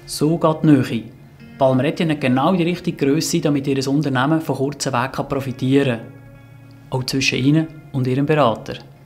So geht die Nähe. Palmeretti hat genau die richtige Grösse, damit Ihr Unternehmen von kurzen Wegen profitieren kann. Auch zwischen Ihnen und Ihrem Berater.